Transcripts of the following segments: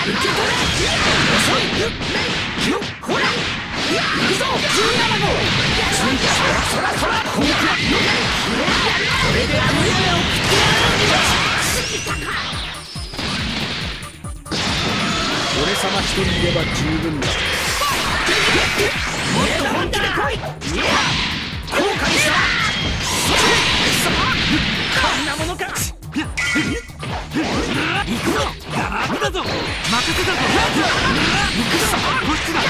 俺様一人いれば十分だ。もっと本気で来い。後悔した。こんなものか。行くぞ。ダメだぞ。任せたぞ。行くぞ。こっちだ。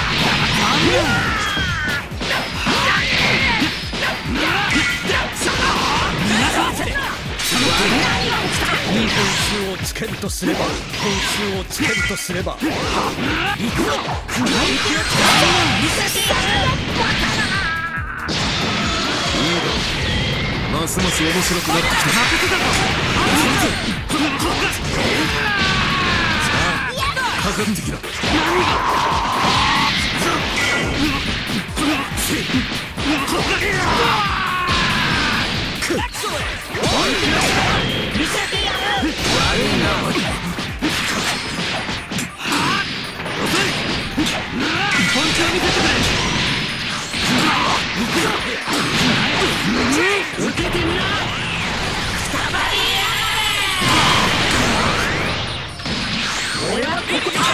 いい本数をつけるとすれば、本数をつけるとすれば、行くぞ。雲行きを見せてやるよ、バカな。いいだろう。ますます面白くなってきた。負けてたぞ。さあ、かかってきな。見せてやる。悪いな。本気を見せてくれ。受けてみな。くたばりやれ。俺はここだ。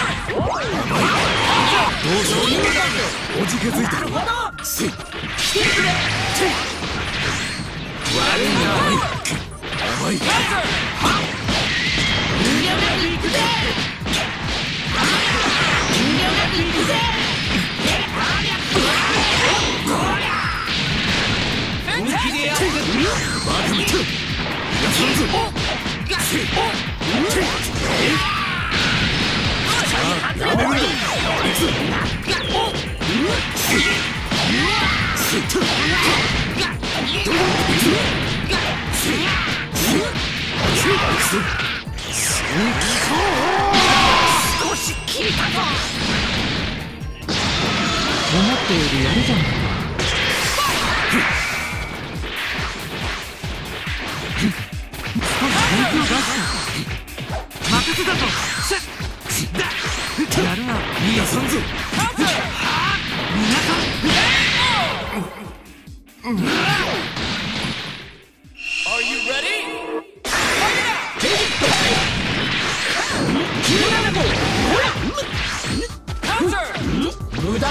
どうぞ。おじけづいた。なるほど。来てくれ。悪いな。甘い。少し効いたぞ。思ったよりやるじゃんか。少し本気を出した。任せたぞ。やるな。いいよ、さんぞ。皆さん。Are you ready? 無駄だ。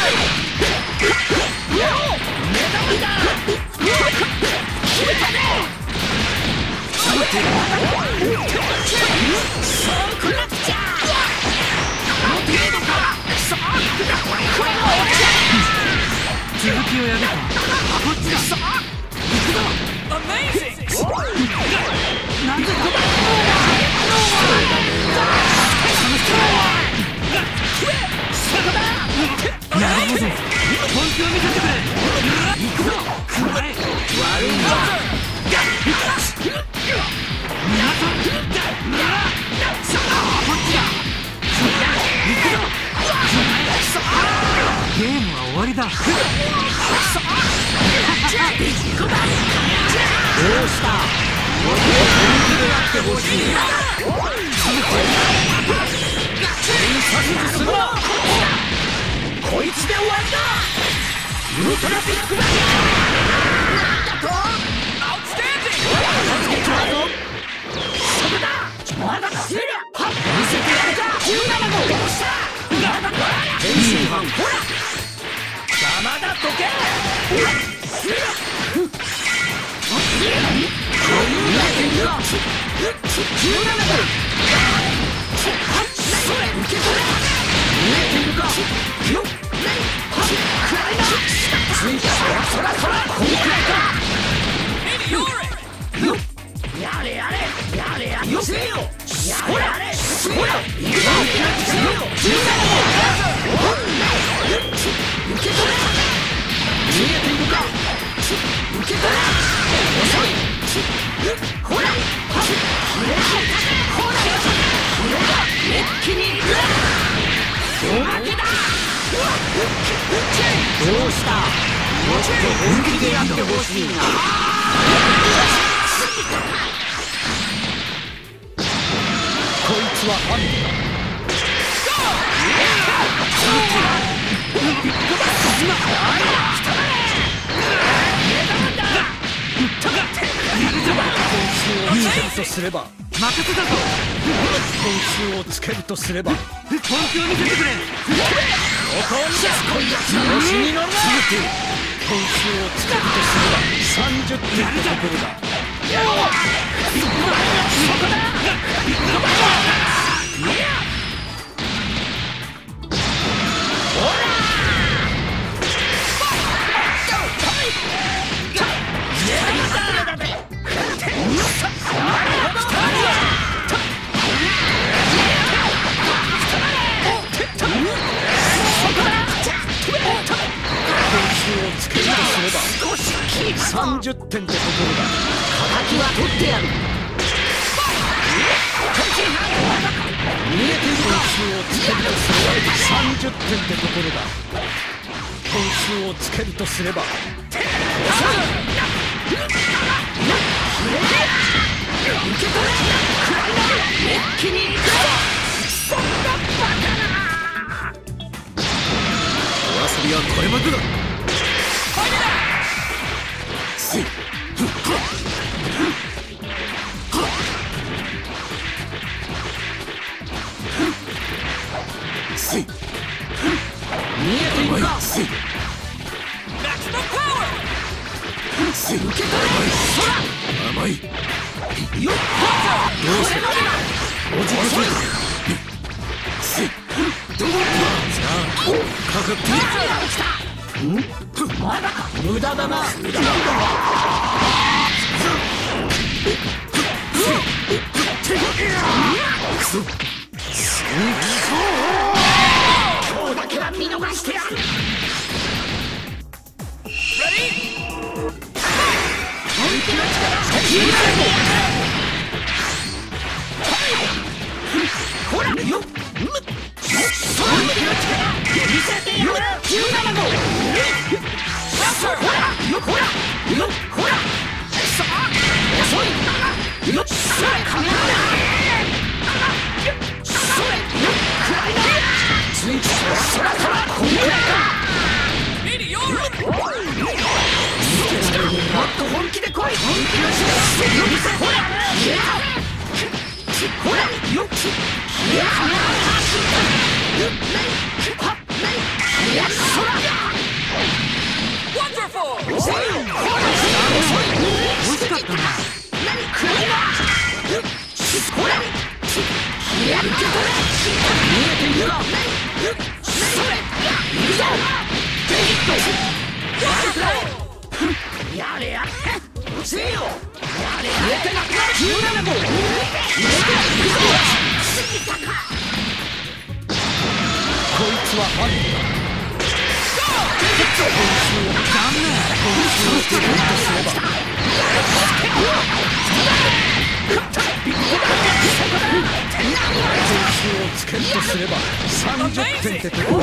続きをやるか。こっちだ。行くぞ。なんでだ。なるほど。本気を見せてくれ。行くぞ。悪いな。皆さん。こっちだ。行くぞ。ゲームは終わりだ。どうした。本気でやってほしい。するな。こいつで終わりだ。ウルトラビッグバン。なんだと。アウトスタンディング。そこだ。まだ強いな。見せてやるか。17号どうした。天津飯。ほら。邪魔だとけ。どうした。もっと本気でやってほしいな。こいつは犯人だ。 とすれば任せたぞ。 本数をつけるとすれば本気を見せてくれ。 ここを見せ調子に乗るな。本数をつけるとすれば30点ってところだ。30点ってところだ。 敵は取ってやる。 見えている本数をつけるとすれば30点ってところだ。本数をつけるとすれば一気に行くぞ。そんなバカな。 お遊びはこれまでだ。見えているか。夏のパワー。受け取れ。甘い。よっ。どうする。おじけする。どうだ。さあかかっている。まだか。無駄だな。くそ。今日だけは見逃してやる。ほらよっ。見せてやる。17号。ほらよっ。ほらよっ。ほらさあ遅い。よっ。それカメラだ。それよっ。くらいだ。ついてそらそらこんぐらいか。もっと本気で来い。本気の勝負見せ。ほらほらよっ。そら惜しかったな。くらいだ。ほら受け取れ。見えているか。それいくぞ。やれやれ。せよ。やれやれ。17号。こいつはファンだ。つけるとすれば30点ってところ。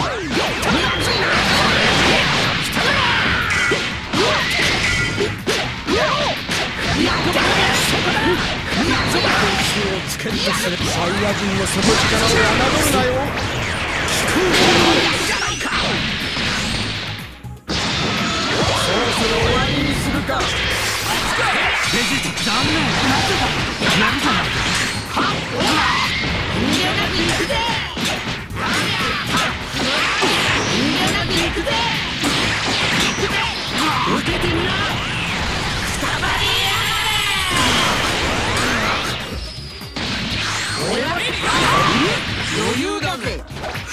つけるとすればサイヤ人の底力を侮るなよ。そろそろ終わりにするか。ベジータ残念。なんでだ。やるじゃないか。受けてみな。余裕だぜ。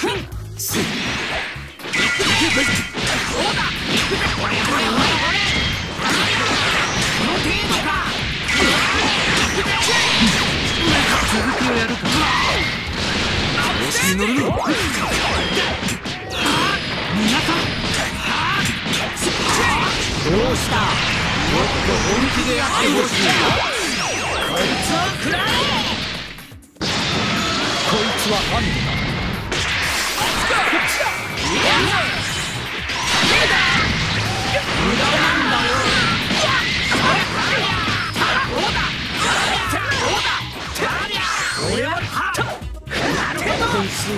続きをやるか。調子に乗るの。皆さんどうした。もっと本気でやってほしい。こいつは食らえ。こいつはファンだ。無駄なんだよ。俺はなるほど。 点数を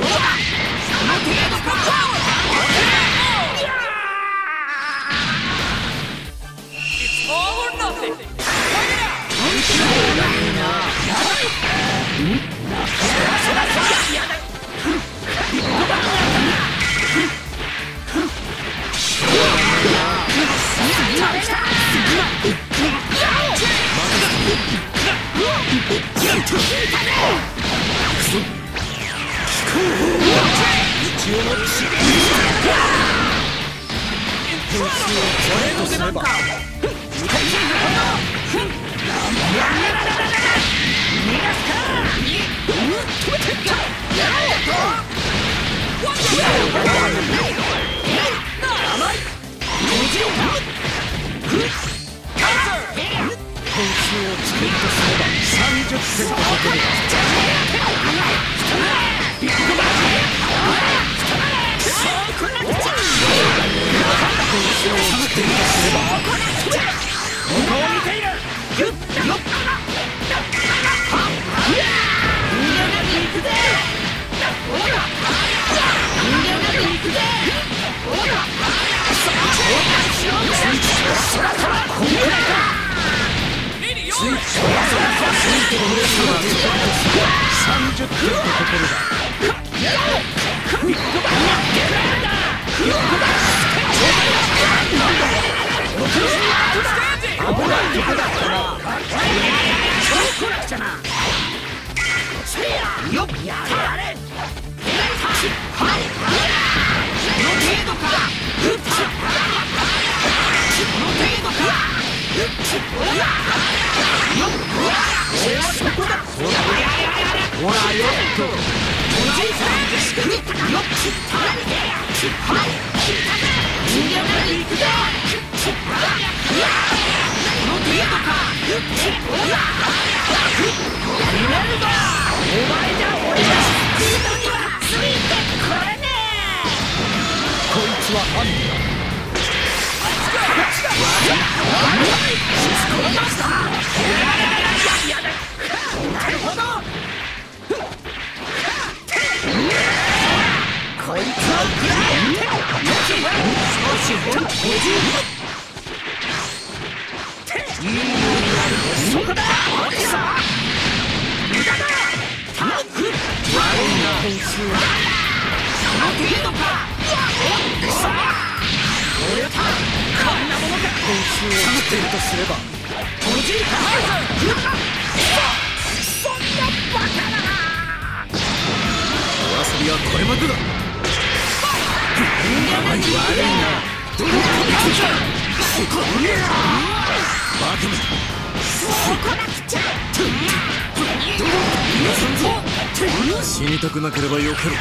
死にたくなければよけろ。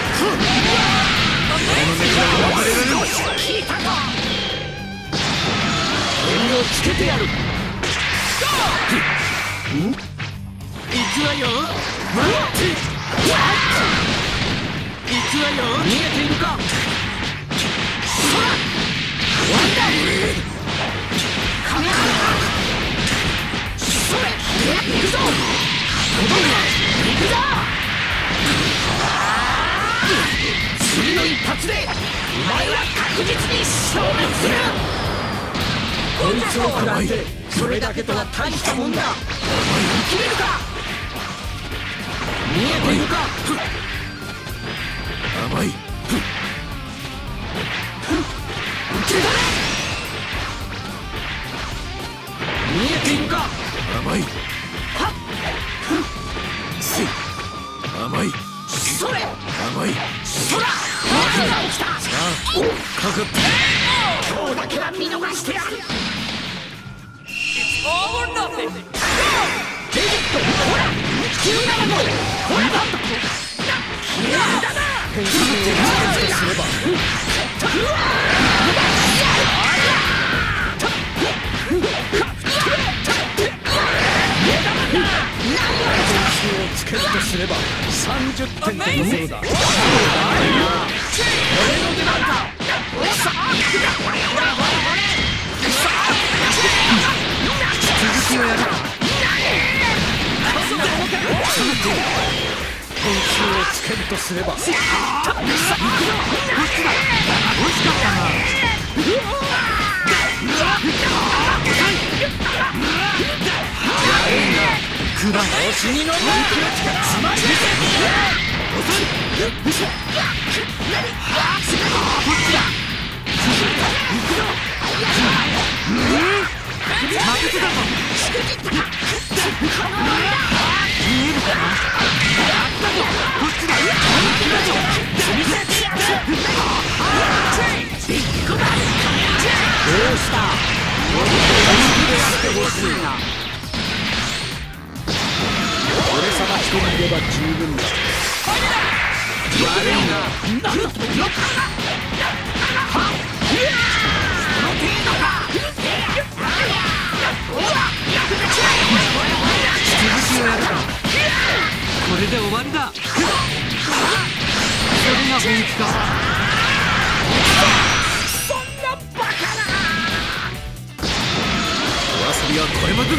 をつけてやる。行くわよ。行くわよ。見えているか。ワンダー。それ。行くぞ。行くぞ。次の一発でお前は確実に消滅する。こいつを食らってそれだけとは大したもんだ。生きれるか。見えているか。甘い。受け取れ。見えているか。甘い。はっ。せい。甘い。それ。甘い。そら。何が起きた。さあ、かかって。今日だけは見逃してやる。All or nothing. Go! デジット、ほら、17号、ほら、なんだ。なんだな。変身をすれば。つけるとすれば30点ということだ。俺の出番だ。続きをやるか。練習をつけるとすれば惜しかったな。 くらおしにの本気の力つまり見せてどうした俺様一人いれば十分だ。悪いな。なんだとよっこれで終わりだ。それが本気か。 そんなバカな。 お遊びはこれまでだ。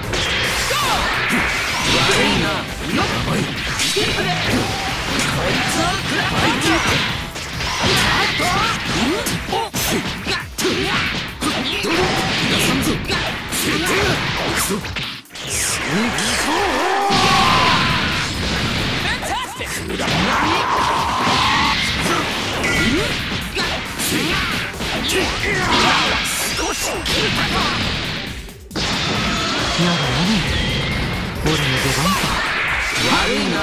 悪いな。やばい。来てくれ。こいつを食らっていけ。 俺の出番か。 悪いな。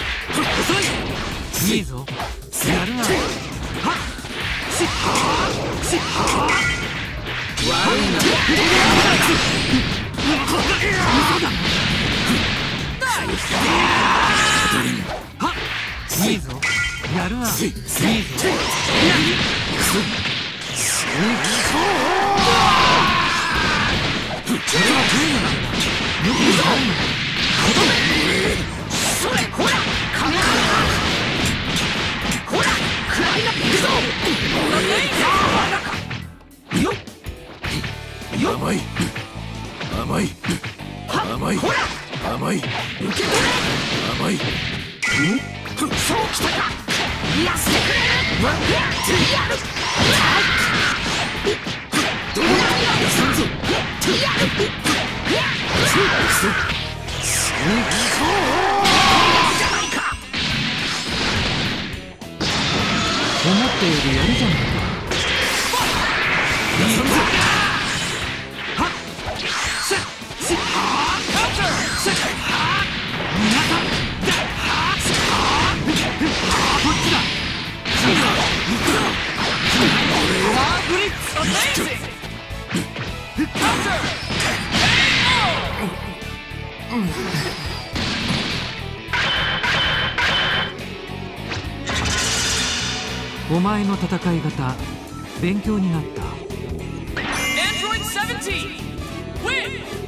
いいぞ。やるな。 悪いな。 いいぞ。やるな。いいぞ。 それほら考えほら食らいなっていくぞ。 甘い甘い甘いほら甘い受け取れ。 甘い。 そうきたか。やってくれ。やる。どうだよ。 やさんぞ。 やる。 思ったよりやるじゃないか。お前の戦い方勉強になった。 Android 17 win!